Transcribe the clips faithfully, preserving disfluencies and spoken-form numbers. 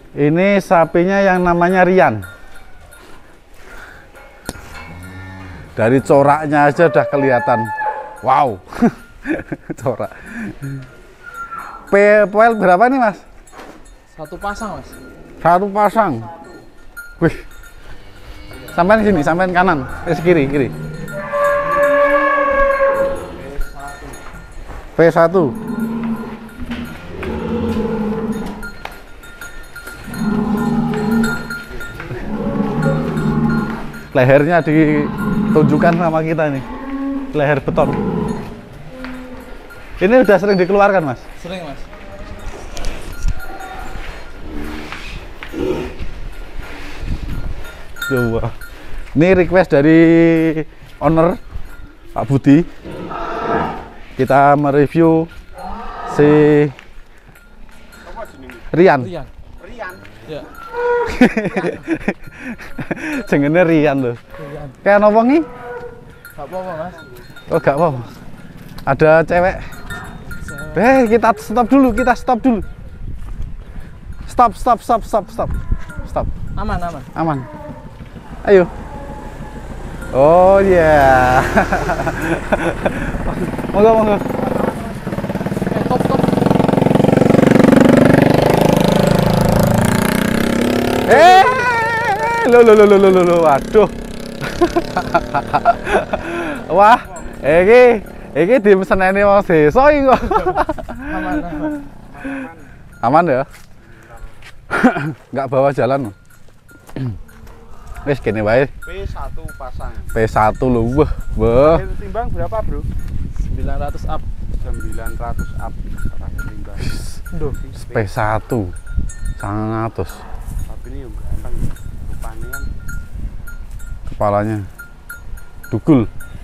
Ini sapinya yang namanya Rian. Dari coraknya aja udah kelihatan. Wow. Corak. P Poel berapa nih, Mas? Satu pasang, Mas. Satu pasang. Wih. Sampai sini, sampai kanan. Eh, kiri, kiri. P satu. Lehernya ditunjukkan sama kita nih, leher beton. Ini udah sering dikeluarkan, Mas? Sering, Mas. Coba. Ini request dari owner Pak Budi. Kita mereview si Rian. Rian. Rian. Ya. Jenenge Rian loh. Rian. Kayak nopo nih? Gak apa-apa, Mas. Oh, gak apa-apa. Ada cewek. Eh, kita stop dulu, kita stop dulu. Stop, stop, stop, stop, stop. Stop. Aman, aman. Aman. Ayo. Oh ya. Yeah. Monggo, monggo. Eh, top, top. Eh, lo lo lo lo lo lo, waduh. Wah, iki iki dimeseneni wong desa iki kok. Aman, aman. Aman ya? Nggak bawa jalan. Wis kene wae. P satu pasang. P satu lho, wah, wah. Terakhir timbang berapa, Bro? sembilan ratus up. sembilan ratus up terakhir timbang. Duh. P satu. Sangatus. Tapi ini yang ganteng ya. Rupanya kan Kepalanya dugul.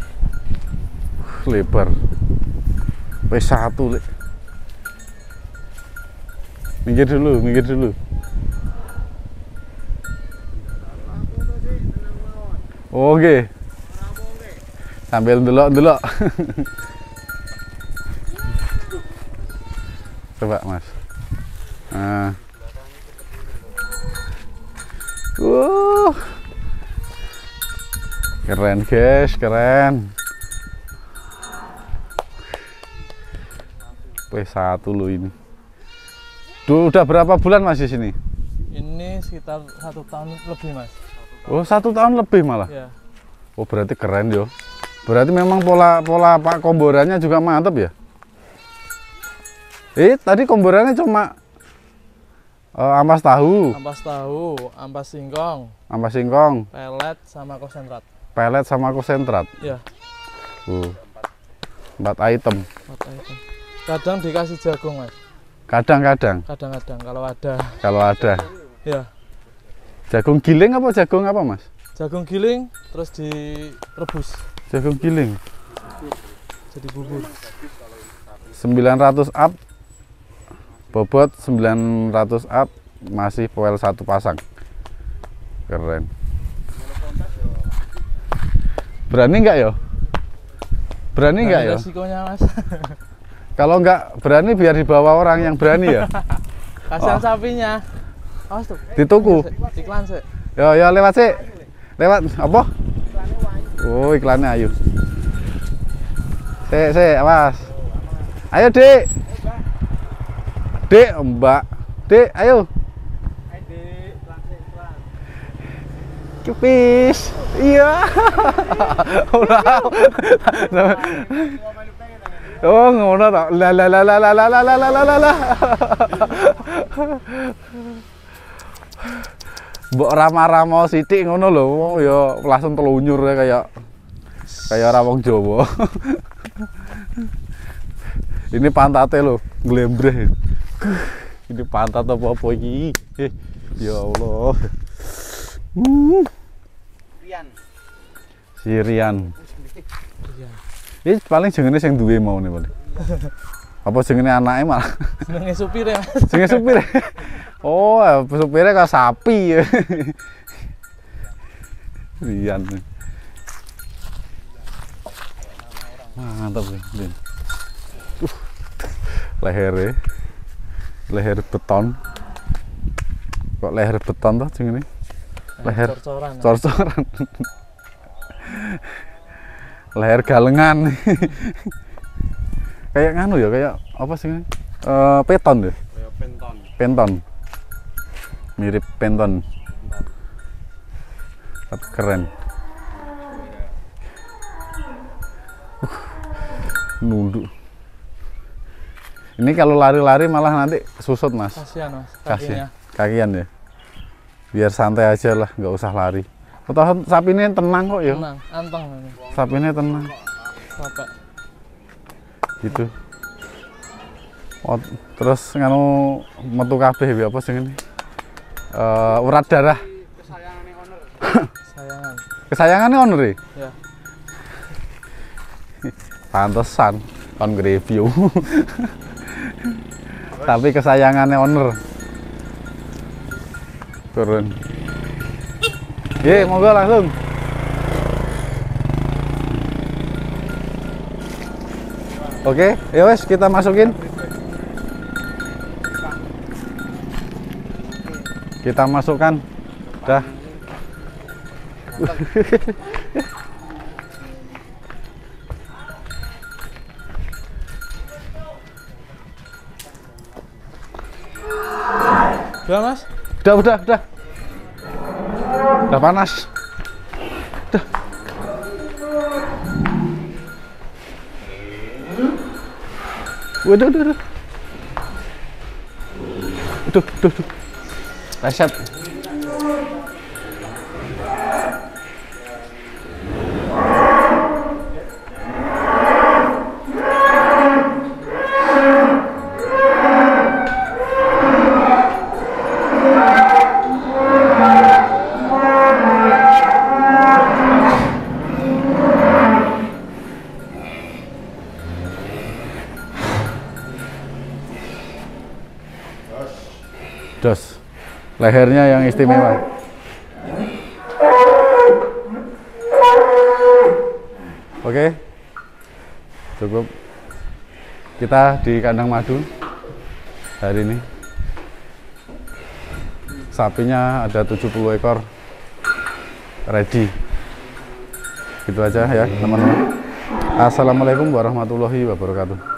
Lebar. P satu, Lek. Minggir dulu, minggir dulu. Oke. Sambil ndelok-ndelok. Coba, Mas. Nah. Uh. Keren, guys, keren. P satu lo ini. Duh, udah berapa bulan Mas di sini? Ini sekitar satu tahun lebih, Mas. Oh, satu tahun lebih malah. Ya. Oh, berarti keren yo. Berarti memang pola pola Pak komborannya juga mantap ya. Eh, tadi komborannya cuma uh, ampas tahu, Ampas tahu, ampas singkong, ampas singkong, pelet sama konsentrat. pelet sama konsentrat. Ya. Uh, empat item. Empat item. Kadang dikasih jagung, Mas. Kadang-kadang. Kadang-kadang kalau ada. Kalau ada. Ya. Jagung giling apa jagung apa, Mas? Jagung giling terus direbus Jagung giling. jadi bubur. sembilan ratus up. Bobot sembilan ratus up, masih poel satu pasang. Keren. Berani nggak yo? Berani nggak yo? Resikonya, Mas. Kalau nggak berani biar dibawa orang yang berani ya. Kasihan Oh. sapinya. Awas tuh. Di tuku. Iklan sih. Yo yo lewat sih. Lewat apa? Oh, iklannya ayo. Sik sik awas. Ayo, Dik. Dik, Mbak. Dik, ayo. Kepis. Iya. Oh, ngono tak. La la la la la la la la la la la. Mbok rama-rama sithik ngono lho, ya langsung telunyur ya kayak kayak orang wong Jawa. Ini pantate lho, glembreh. Ini pantat apa-apa iki? Eh, ya Allah. Hmm. Rian. Si Rian. Ini paling jenenge sing duwe mau nih paling. Apa jenenge anake malah? Jenenge supir ya, Mas. Jenenge supir. Oh, supirnya kayak sapi ya. Rian. Mantap nih. Uh, lehernya, leher beton. Kok leher beton toh sing ini? Leher cor-coran. cor-coran. Leher galengan. Kayak nganu ya, kayak apa sih ini? Uh, peton ya? Kayak penton. Penton. Mirip penton. Tapi keren. Uh, nunduk. Ini kalau lari-lari malah nanti susut, Mas. Kasihan, Mas. Kasihan. Kakinya. Kakian ya. Biar santai aja lah, nggak usah lari. Atau sapi ini tenang kok ya. Tenang, anteng ini. Sapi ini tenang. Capek. Gitu. Oh, terus nganu metu kabeh ya apa sing ini? Uh, urat darah. Kesayangannya owner. Sayangan. Kesayangannya owner ya? Ya. Pantesan kon review. Tapi kesayangannya owner. Turun. Ye, monggo langsung. Oke, ya wes kita masukin. Kita masukkan. Dah. Udah, Mas? Udah, udah, udah. Udah panas. Udah. Waduh, waduh, waduh. Aduh, aduh, aduh. Reset. Dos. Lehernya yang istimewa. Oke. Cukup. Kita di kandang madu hari ini. Sapinya ada tujuh puluh ekor. Ready. Gitu aja ya, teman-teman. Assalamualaikum warahmatullahi wabarakatuh.